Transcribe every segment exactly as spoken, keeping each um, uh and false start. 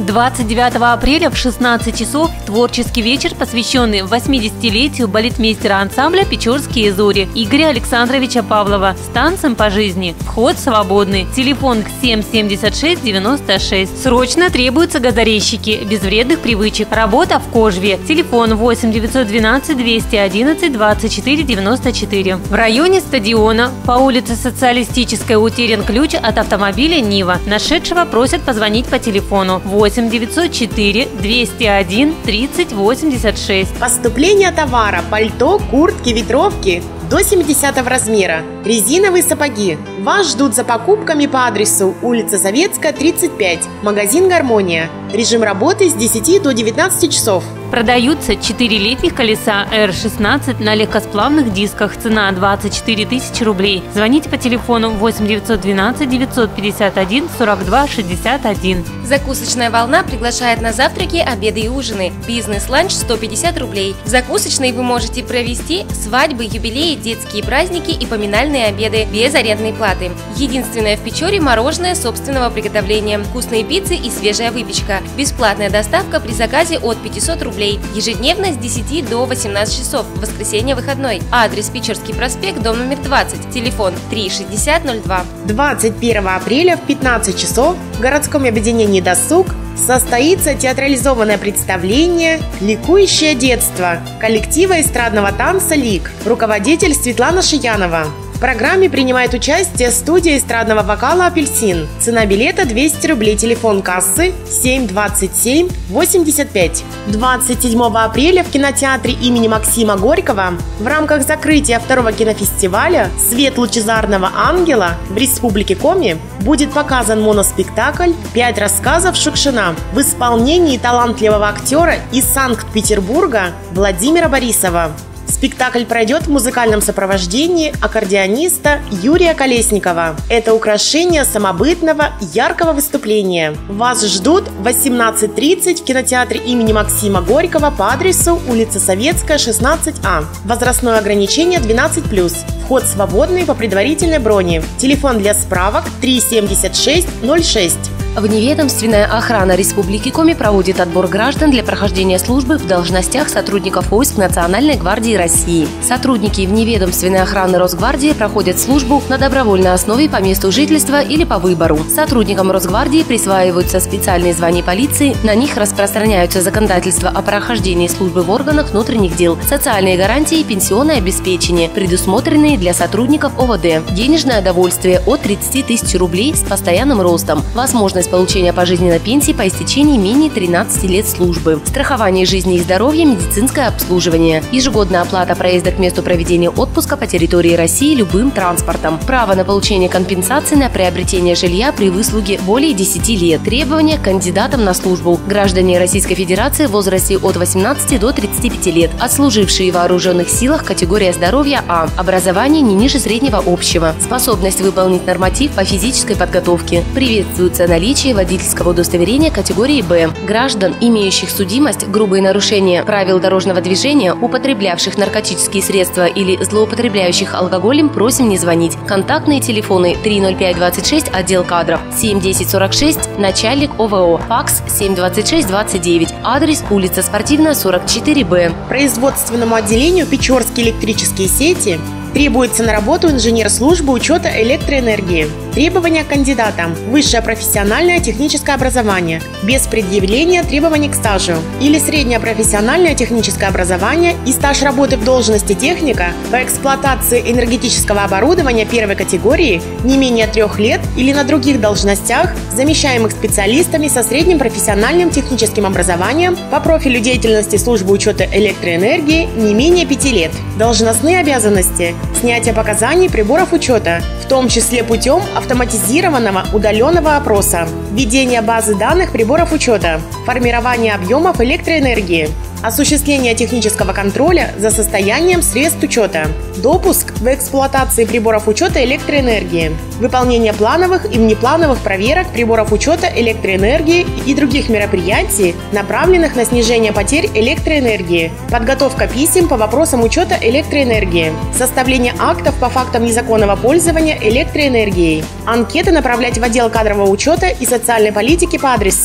двадцать девятого апреля в шестнадцать часов творческий вечер, посвященный восьмидесятилетию балетмейстера ансамбля «Печорские зори» Игоря Александровича Павлова с танцем по жизни. Вход свободный. Телефон семь семьдесят шесть девяносто шесть. Срочно требуются газорезчики без вредных привычек. Работа в Кожве. Телефон восемь девятьсот двенадцать двести одиннадцать двадцать четыре девяносто четыре. В районе стадиона по улице Социалистической утерян ключ от автомобиля «Нива». Нашедшего просят позвонить по телефону восемь девятьсот четыре двести один тридцать восемьдесят шесть. Поступление товара: пальто, куртки, ветровки до семидесятого размера, резиновые сапоги. Вас ждут за покупками по адресу улица Советская, тридцать пять, магазин «Гармония». Режим работы с десяти до девятнадцати часов. Продаются четыре летних колеса эр шестнадцать на легкосплавных дисках. Цена двадцать четыре тысячи рублей. Звоните по телефону восемь девятьсот двенадцать девятьсот пятьдесят один сорок два шестьдесят один. Закусочная «Волна» приглашает на завтраки, обеды и ужины. Бизнес-ланч сто пятьдесят рублей. В закусочной вы можете провести свадьбы, юбилеи, детские праздники и поминальные обеды без арендной платы. Единственное в Печоре мороженое собственного приготовления, вкусные пиццы и свежая выпечка. Бесплатная доставка при заказе от пятисот рублей. Ежедневно с десяти до восемнадцати часов. В воскресенье выходной. Адрес: Печорский проспект, дом номер двадцать. Телефон три шестьдесят ноль два. двадцать первого апреля в пятнадцать часов в городском объединении «Досуг» состоится театрализованное представление «Ликующее детство» коллектива эстрадного танца «Лик». Руководитель Светлана Шиянова. В программе принимает участие студия эстрадного вокала «Апельсин». Цена билета двести рублей. Телефон кассы семь двадцать семь восемьдесят пять. двадцать седьмого апреля в кинотеатре имени Максима Горького в рамках закрытия второго кинофестиваля «Свет лучезарного ангела» в Республике Коми будет показан моноспектакль «Пять рассказов Шукшина» в исполнении талантливого актера из Санкт-Петербурга Владимира Борисова. Спектакль пройдет в музыкальном сопровождении аккордеониста Юрия Колесникова. Это украшение самобытного, яркого выступления. Вас ждут в восемнадцать тридцать в кинотеатре имени Максима Горького по адресу улица Советская, шестнадцать А. Возрастное ограничение двенадцать плюс. Вход свободный по предварительной броне. Телефон для справок три семьдесят шесть ноль шесть. Вневедомственная охрана Республики Коми проводит отбор граждан для прохождения службы в должностях сотрудников войск Национальной гвардии России. Сотрудники вневедомственной охраны Росгвардии проходят службу на добровольной основе по месту жительства или по выбору. Сотрудникам Росгвардии присваиваются специальные звания полиции, на них распространяются законодательства о прохождении службы в органах внутренних дел, социальные гарантии и пенсионное обеспечение, предусмотренные для сотрудников О В Д, денежное довольствие от тридцати тысяч рублей с постоянным ростом, возможность получения пожизненной пенсии по истечении менее тринадцати лет службы, страхование жизни и здоровья, медицинское обслуживание, ежегодная оплата проезда к месту проведения отпуска по территории России любым транспортом, право на получение компенсации на приобретение жилья при выслуге более десяти лет, требования к кандидатам на службу: граждане Российской Федерации в возрасте от восемнадцати до тридцати пяти лет, отслужившие в вооруженных силах категория здоровья А, образование не ниже среднего общего, способность выполнить норматив по физической подготовке, приветствуется наличие водительского удостоверения категории Б. Граждан, имеющих судимость, грубые нарушения правил дорожного движения, употреблявших наркотические средства или злоупотребляющих алкоголем, просим не звонить. Контактные телефоны три ноль пять двадцать шесть, отдел кадров, семь десять сорок шесть, начальник О В О, факс семь двадцать шесть двадцать девять, адрес: улица Спортивная, сорок четыре Б. Производственному отделению «Печорские электрические сети» требуется на работу инженер службы учета электроэнергии. Требования к кандидатам: высшее профессиональное техническое образование без предъявления требований к стажу, или среднее профессиональное техническое образование и стаж работы в должности техника по эксплуатации энергетического оборудования первой категории не менее трех лет, или на других должностях, замещаемых специалистами со средним профессиональным техническим образованием по профилю деятельности службы учета электроэнергии не менее пяти лет. Должностные обязанности: снятие показаний приборов учета, в том числе путем автоматизированного удаленного опроса, введение базы данных приборов учета, формирование объемов электроэнергии, осуществление технического контроля за состоянием средств учета, допуск в эксплуатации приборов учета электроэнергии, выполнение плановых и внеплановых проверок приборов учета электроэнергии и других мероприятий, направленных на снижение потерь электроэнергии, подготовка писем по вопросам учета электроэнергии, составление актов по фактам незаконного пользования электроэнергией, анкеты направлять в отдел кадрового учета и социальной политики по адресу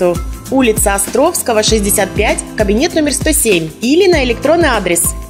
улица Островского, шестьдесят пять, кабинет номер сто семь или на электронный адрес